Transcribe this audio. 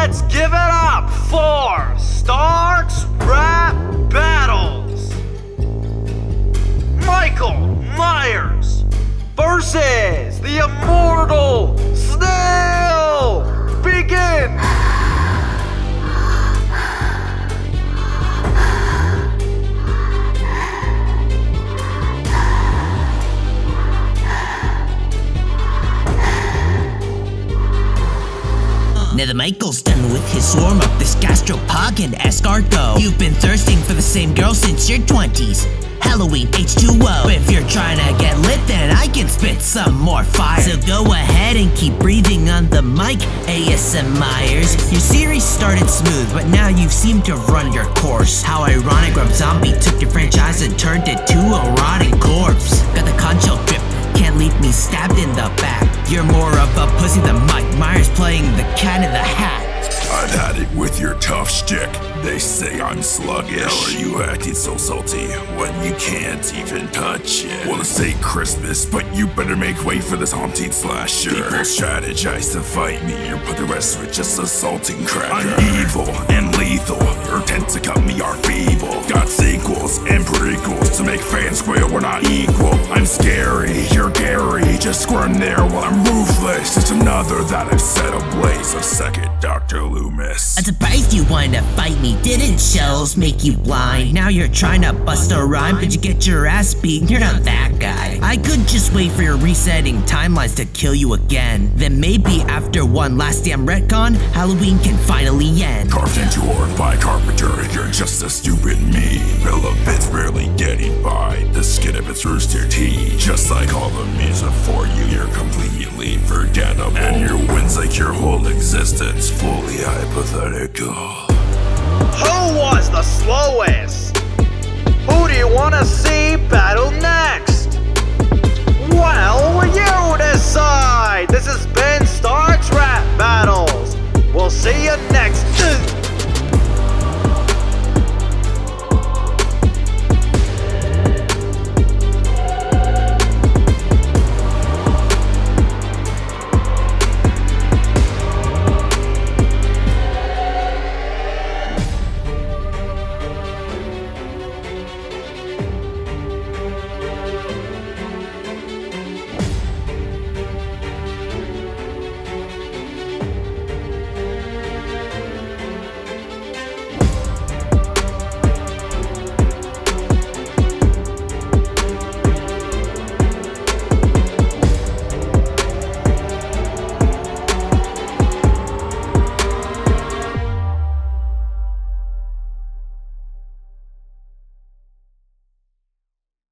let's give it up for Stark's Rap Battles. Michael Myers versus the Immortal Snail. Begin! Now the Michael's done with his warm-up, this gastropod can escargot. You've been thirsting for the same girl since your 20s. Halloween H2O. If you're trying to get lit, then I can spit some more fire. So go ahead and keep breathing on the mic, ASM Myers. Your series started smooth, but now you've seemed to run your course. How ironic, Rob Zombie took your franchise and turned it to a rotting corpse. Got the concho drip, can't leave me stabbed in the back. You're more of a pussy than Mike Myers playing the cat in the hat. I've had it with your tough shtick. They say I'm sluggish. How are you acting so salty when you can't even touch it? Wanna say Christmas, but you better make way for this haunting slasher. People strategize to fight me and put the rest with just assaulting cracker. I'm evil and lethal. Your attempts to cut me are feeble. Got sequels and prequels to make fans squeal we're not equal. I'm scary, you're Gary. Just squirm there while I'm ruthless. Just another that I've set ablaze. A second Dr. Loomis. I'm surprised you wanted to fight me. Didn't shells make you blind? Now you're trying to bust a rhyme, but you get your ass beat. You're not that guy. I could just wait for your resetting timelines to kill you again. Then maybe after one last damn retcon, Halloween can finally end. Carved into orc by carpenter, you're just a stupid me. Relevance barely getting by the skin of its rooster teeth. Just like all the music for you, you're completely forgettable. And your wins like your whole existence, fully hypothetical. Who was the slowest? Who do you want to see battle next? Well, you decide! This has been Stark's Rap Battle.